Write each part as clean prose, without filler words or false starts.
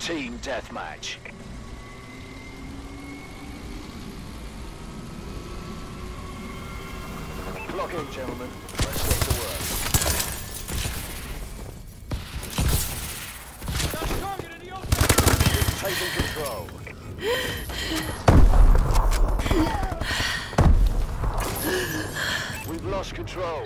Team deathmatch. Clock in, gentlemen. Let's get to work. Got target in the open. Taking control. We've lost control.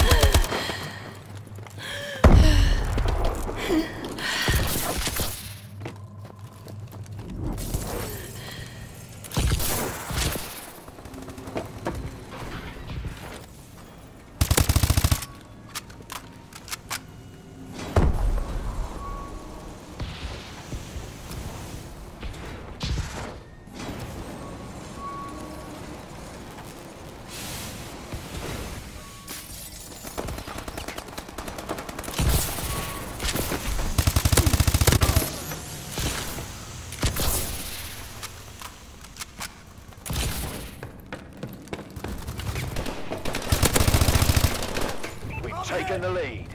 Taking the lead.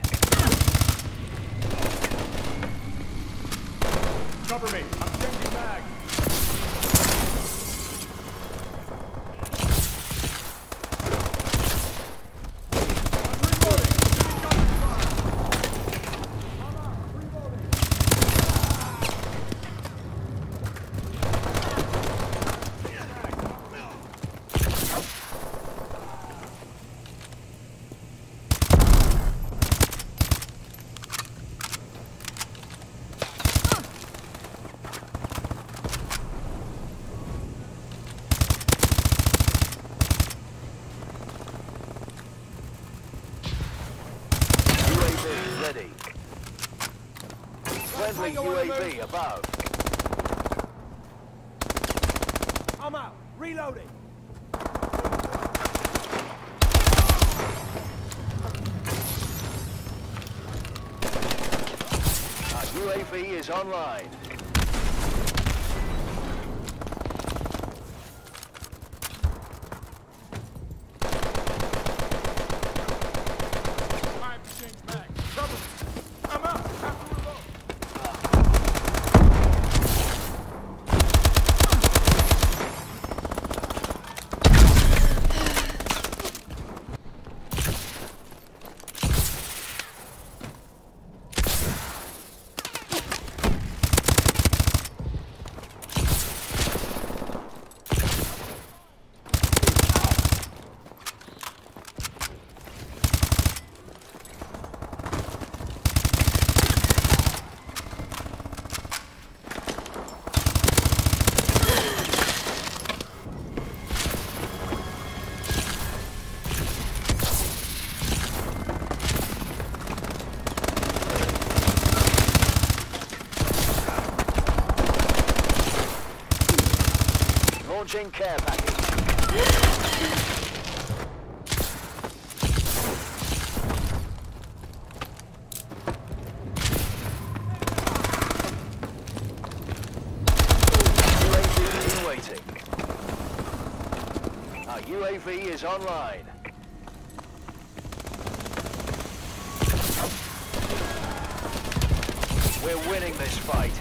Cover me. I'm changing mag. Ready. Friendly UAV above. I'm out. Reloading. Our UAV is online. Launching care package. UAV waiting. Our UAV is online. We're winning this fight.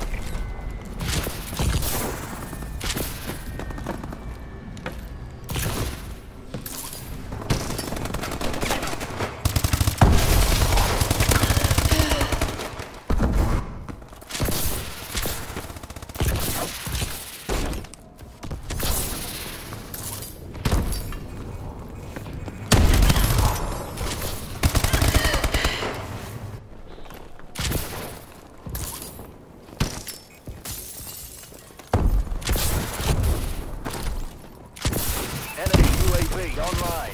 Online.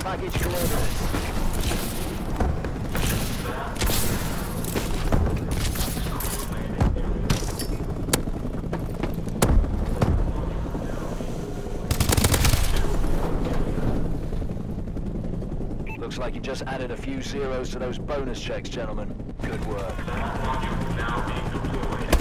package coordinates. Looks like you just added a few zeros to those bonus checks, gentlemen. Good work. Module now being deployed.